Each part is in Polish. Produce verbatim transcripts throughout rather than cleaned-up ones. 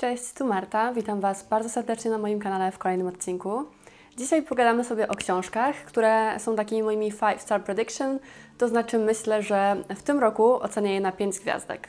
Cześć, tu Marta. Witam Was bardzo serdecznie na moim kanale w kolejnym odcinku. Dzisiaj pogadamy sobie o książkach, które są takimi moimi five star prediction, to znaczy myślę, że w tym roku ocenię je na pięć gwiazdek.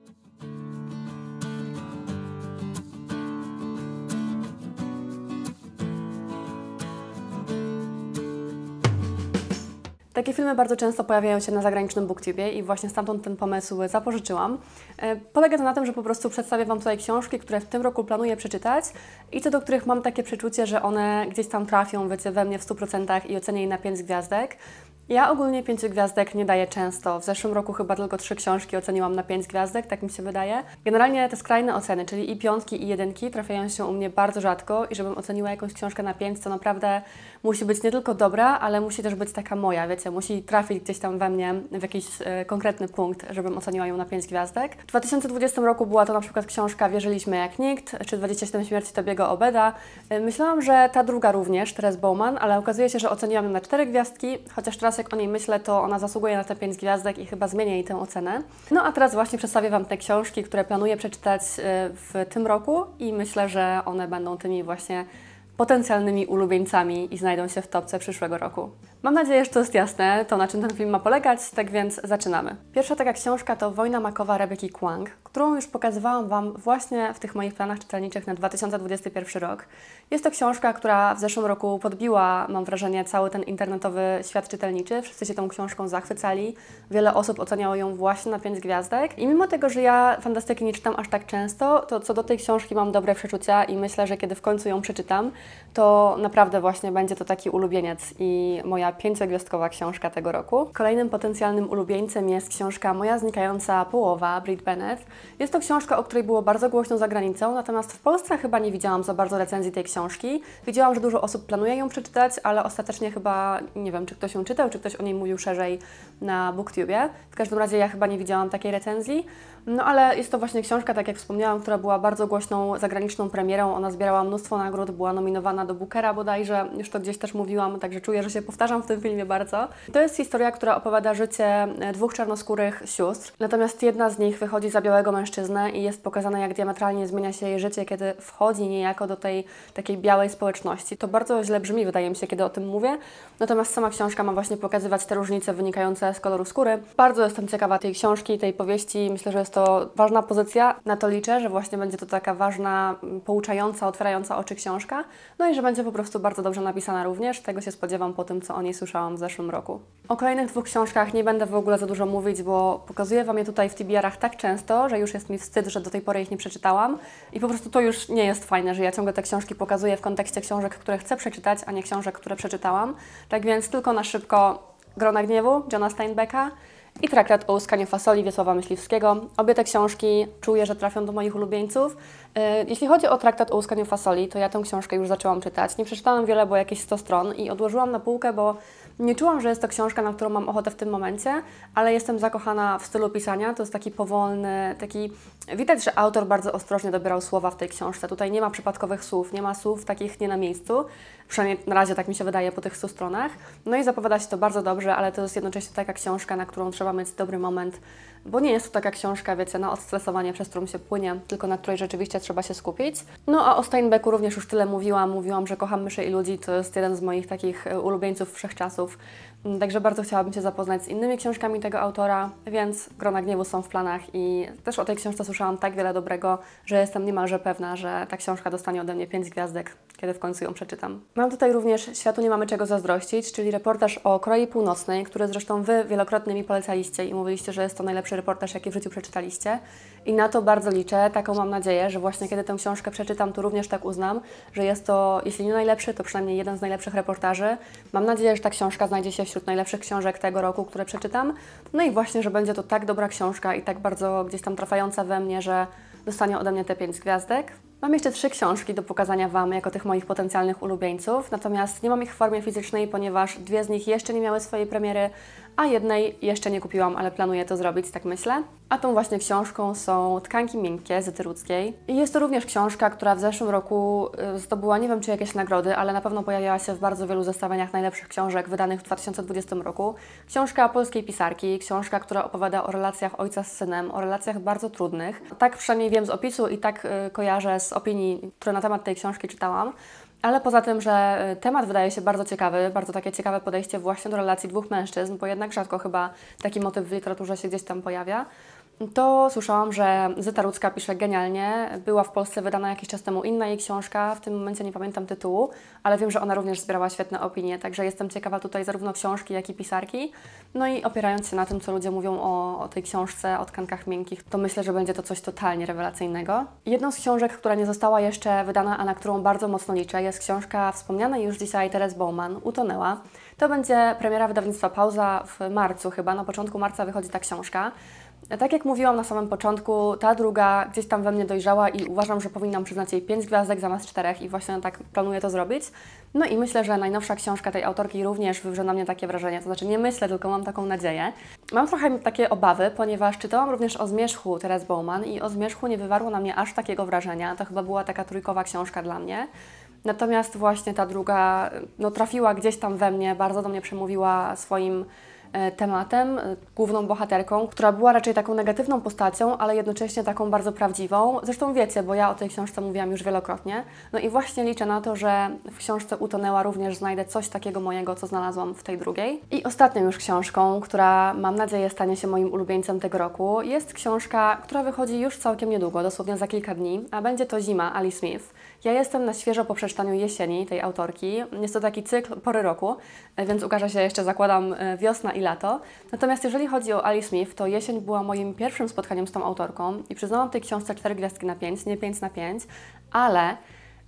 Takie filmy bardzo często pojawiają się na zagranicznym BookTubie i właśnie stamtąd ten pomysł zapożyczyłam. Polega to na tym, że po prostu przedstawię Wam tutaj książki, które w tym roku planuję przeczytać i co do których mam takie przeczucie, że one gdzieś tam trafią, wiecie, we mnie w stu procentach i ocenię je na pięć gwiazdek. Ja ogólnie pięciu gwiazdek nie daję często. W zeszłym roku chyba tylko trzy książki oceniłam na pięć gwiazdek, tak mi się wydaje. Generalnie te skrajne oceny, czyli i piątki, i jedynki trafiają się u mnie bardzo rzadko i żebym oceniła jakąś książkę na pięć, to naprawdę musi być nie tylko dobra, ale musi też być taka moja, wiecie, musi trafić gdzieś tam we mnie w jakiś e, konkretny punkt, żebym oceniła ją na pięć gwiazdek. W dwa tysiące dwudziestym roku była to na przykład książka Wierzyliśmy jak nikt, czy dwadzieścia siedem śmierci Tobiego Obeda. E, myślałam, że ta druga również, Therese Bowman, ale okazuje się, że oceniłam ją na cztery gwiazdki, chociaż teraz jak o niej myślę, to ona zasługuje na te pięć gwiazdek i chyba zmienię jej tę ocenę. No a teraz właśnie przedstawię Wam te książki, które planuję przeczytać w tym roku i myślę, że one będą tymi właśnie potencjalnymi ulubieńcami i znajdą się w topce przyszłego roku. Mam nadzieję, że to jest jasne, to na czym ten film ma polegać, tak więc zaczynamy. Pierwsza taka książka to Wojna makowa Rebeki Kwong, którą już pokazywałam Wam właśnie w tych moich planach czytelniczych na dwa tysiące dwudziesty pierwszy rok. Jest to książka, która w zeszłym roku podbiła, mam wrażenie, cały ten internetowy świat czytelniczy. Wszyscy się tą książką zachwycali. Wiele osób oceniało ją właśnie na pięć gwiazdek. I mimo tego, że ja fantastyki nie czytam aż tak często, to co do tej książki mam dobre przeczucia i myślę, że kiedy w końcu ją przeczytam, to naprawdę właśnie będzie to taki ulubieniec i moja pięciogwiazdkowa książka tego roku. Kolejnym potencjalnym ulubieńcem jest książka Moja znikająca połowa, Brit Bennett. Jest to książka, o której było bardzo głośno za granicą, natomiast w Polsce chyba nie widziałam za bardzo recenzji tej książki. Widziałam, że dużo osób planuje ją przeczytać, ale ostatecznie chyba, nie wiem, czy ktoś ją czytał, czy ktoś o niej mówił szerzej na BookTubie. W każdym razie ja chyba nie widziałam takiej recenzji. No ale jest to właśnie książka, tak jak wspomniałam, która była bardzo głośną zagraniczną premierą. Ona zbierała mnóstwo nagród, była nominowana do Bookera bodajże, już to gdzieś też mówiłam, także czuję, że się powtarzam w tym filmie bardzo. To jest historia, która opowiada życie dwóch czarnoskórych sióstr, natomiast jedna z nich wychodzi za białego mężczyznę i jest pokazane, jak diametralnie zmienia się jej życie, kiedy wchodzi niejako do tej takiej białej społeczności. To bardzo źle brzmi, wydaje mi się, kiedy o tym mówię, natomiast sama książka ma właśnie pokazywać te różnice wynikające z koloru skóry. Bardzo jestem ciekawa tej książki, tej powieści, myślę, że jest to ważna pozycja, na to liczę, że właśnie będzie to taka ważna, pouczająca, otwierająca oczy książka, no i że będzie po prostu bardzo dobrze napisana również, tego się spodziewam po tym, co o niej słyszałam w zeszłym roku. O kolejnych dwóch książkach nie będę w ogóle za dużo mówić, bo pokazuję Wam je tutaj w T B R-ach tak często, że już jest mi wstyd, że do tej pory ich nie przeczytałam i po prostu to już nie jest fajne, że ja ciągle te książki pokazuję w kontekście książek, które chcę przeczytać, a nie książek, które przeczytałam. Tak więc tylko na szybko Grona gniewu Johna Steinbecka i Traktat o łuskaniu fasoli Wiesława Myśliwskiego. Obie te książki czuję, że trafią do moich ulubieńców. Jeśli chodzi o Traktat o łuskaniu fasoli, to ja tę książkę już zaczęłam czytać. Nie przeczytałam wiele, bo jakieś sto stron i odłożyłam na półkę, bo nie czułam, że jest to książka, na którą mam ochotę w tym momencie, ale jestem zakochana w stylu pisania. To jest taki powolny, taki... Widać, że autor bardzo ostrożnie dobierał słowa w tej książce. Tutaj nie ma przypadkowych słów, nie ma słów takich nie na miejscu. Przynajmniej na razie tak mi się wydaje po tych stu stronach. No i zapowiada się to bardzo dobrze, ale to jest jednocześnie taka książka, na którą trzeba mieć dobry moment, bo nie jest to taka książka, wiecie, na odstresowanie, przez którą się płynie, tylko na której rzeczywiście trzeba się skupić. No a o Steinbecku również już tyle mówiłam. Mówiłam, że kocham myszy i ludzi. To jest jeden z moich takich ulubieńców wszechczasów. Także bardzo chciałabym się zapoznać z innymi książkami tego autora, więc Grona gniewu są w planach i też o tej książce słyszałam tak wiele dobrego, że jestem niemalże pewna, że ta książka dostanie ode mnie pięć gwiazdek, kiedy w końcu ją przeczytam. Mam tutaj również Światu nie mamy czego zazdrościć, czyli reportaż o Korei Północnej, który zresztą Wy wielokrotnie mi polecaliście i mówiliście, że jest to najlepszy reportaż, jaki w życiu przeczytaliście. I na to bardzo liczę, taką mam nadzieję, że właśnie kiedy tę książkę przeczytam, to również tak uznam, że jest to, jeśli nie najlepszy, to przynajmniej jeden z najlepszych reportaży. Mam nadzieję, że ta książka znajdzie się wśród najlepszych książek tego roku, które przeczytam. No i właśnie, że będzie to tak dobra książka i tak bardzo gdzieś tam trafiająca we mnie, że dostanie ode mnie te pięć gwiazdek. Mam jeszcze trzy książki do pokazania Wam jako tych moich potencjalnych ulubieńców, natomiast nie mam ich w formie fizycznej, ponieważ dwie z nich jeszcze nie miały swojej premiery, a jednej jeszcze nie kupiłam, ale planuję to zrobić, tak myślę. A tą właśnie książką są Tkanki miękkie Zyty Rudzkiej. I jest to również książka, która w zeszłym roku zdobyła, nie wiem czy jakieś nagrody, ale na pewno pojawiała się w bardzo wielu zestawieniach najlepszych książek wydanych w dwa tysiące dwudziestym roku. Książka polskiej pisarki, książka, która opowiada o relacjach ojca z synem, o relacjach bardzo trudnych. Tak przynajmniej wiem z opisu i tak y, kojarzę z opinii, które na temat tej książki czytałam. Ale poza tym, że temat wydaje się bardzo ciekawy, bardzo takie ciekawe podejście właśnie do relacji dwóch mężczyzn, bo jednak rzadko chyba taki motyw w literaturze się gdzieś tam pojawia, to słyszałam, że Zyta Rudzka pisze genialnie. Była w Polsce wydana jakiś czas temu inna jej książka, w tym momencie nie pamiętam tytułu, ale wiem, że ona również zbierała świetne opinie, także jestem ciekawa tutaj zarówno książki, jak i pisarki. No i opierając się na tym, co ludzie mówią o, o tej książce, o tkankach miękkich, to myślę, że będzie to coś totalnie rewelacyjnego. Jedną z książek, która nie została jeszcze wydana, a na którą bardzo mocno liczę, jest książka wspomnianej już dzisiaj Teres Bowman, Utonęła. To będzie premiera wydawnictwa Pauza w marcu chyba, na początku marca wychodzi ta książka. Tak jak mówiłam na samym początku, ta druga gdzieś tam we mnie dojrzała i uważam, że powinnam przyznać jej pięć gwiazdek zamiast czterech i właśnie tak planuję to zrobić. No i myślę, że najnowsza książka tej autorki również wywrze na mnie takie wrażenie, to znaczy nie myślę, tylko mam taką nadzieję. Mam trochę takie obawy, ponieważ czytałam również o Zmierzchu Teres Bowman i o Zmierzchu nie wywarło na mnie aż takiego wrażenia, to chyba była taka trójkowa książka dla mnie. Natomiast właśnie ta druga no, trafiła gdzieś tam we mnie, bardzo do mnie przemówiła swoim tematem, główną bohaterką, która była raczej taką negatywną postacią, ale jednocześnie taką bardzo prawdziwą. Zresztą wiecie, bo ja o tej książce mówiłam już wielokrotnie. No i właśnie liczę na to, że w książce Utonęła również znajdę coś takiego mojego, co znalazłam w tej drugiej. I ostatnią już książką, która mam nadzieję stanie się moim ulubieńcem tego roku, jest książka, która wychodzi już całkiem niedługo, dosłownie za kilka dni, a będzie to Zima Ali Smith. Ja jestem na świeżo po przeczytaniu Jesieni tej autorki. Jest to taki cykl pory roku, więc ukaże się jeszcze, zakładam, wiosna i lato. Natomiast jeżeli chodzi o Ali Smith, to jesień była moim pierwszym spotkaniem z tą autorką i przyznałam tej książce cztery gwiazdki na pięć, nie pięć na pięć, ale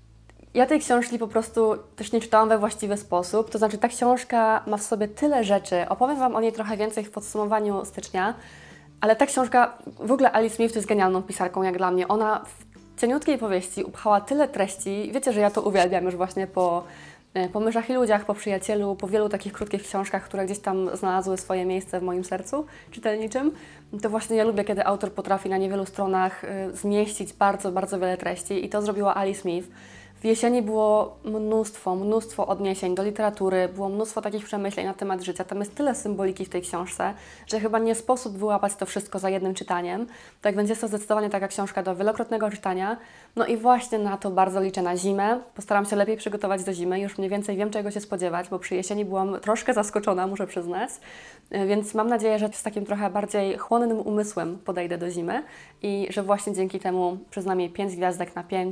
ja tej książki po prostu też nie czytałam we właściwy sposób. To znaczy ta książka ma w sobie tyle rzeczy. Opowiem Wam o niej trochę więcej w podsumowaniu stycznia, ale ta książka, w ogóle Ali Smith to jest genialną pisarką jak dla mnie. Ona w cieniutkiej powieści upchała tyle treści. Wiecie, że ja to uwielbiam już właśnie po, po Myszach i Ludziach, po Przyjacielu, po wielu takich krótkich książkach, które gdzieś tam znalazły swoje miejsce w moim sercu czytelniczym. To właśnie ja lubię, kiedy autor potrafi na niewielu stronach zmieścić bardzo, bardzo wiele treści i to zrobiła Ali Smith. W Jesieni było mnóstwo, mnóstwo odniesień do literatury, było mnóstwo takich przemyśleń na temat życia. Tam jest tyle symboliki w tej książce, że chyba nie sposób wyłapać to wszystko za jednym czytaniem. Tak więc jest to zdecydowanie taka książka do wielokrotnego czytania. No i właśnie na to bardzo liczę na zimę. Postaram się lepiej przygotować do zimy, już mniej więcej wiem, czego się spodziewać, bo przy jesieni byłam troszkę zaskoczona, muszę przyznać. Więc mam nadzieję, że z takim trochę bardziej chłonnym umysłem podejdę do zimy i że właśnie dzięki temu przyznam jej pięć gwiazdek na pięć,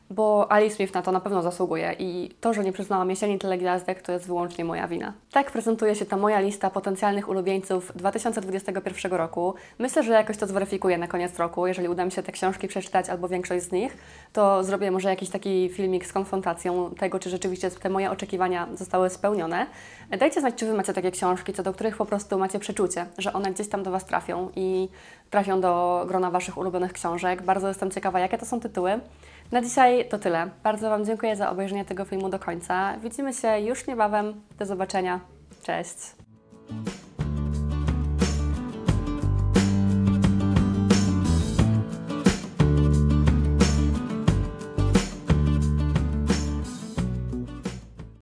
bo Ali Smith na to na pewno zasługuje i to, że nie przyznałam jesieni tyle gwiazdek, to jest wyłącznie moja wina. Tak prezentuje się ta moja lista potencjalnych ulubieńców dwa tysiące dwudziestego pierwszego roku. Myślę, że jakoś to zweryfikuję na koniec roku. Jeżeli uda mi się te książki przeczytać albo większość z nich, to zrobię może jakiś taki filmik z konfrontacją tego, czy rzeczywiście te moje oczekiwania zostały spełnione. Dajcie znać, czy Wy macie takie książki, co do których po prostu macie przeczucie, że one gdzieś tam do Was trafią i trafią do grona Waszych ulubionych książek. Bardzo jestem ciekawa, jakie to są tytuły. Na dzisiaj to tyle. Bardzo Wam dziękuję za obejrzenie tego filmu do końca. Widzimy się już niebawem. Do zobaczenia. Cześć!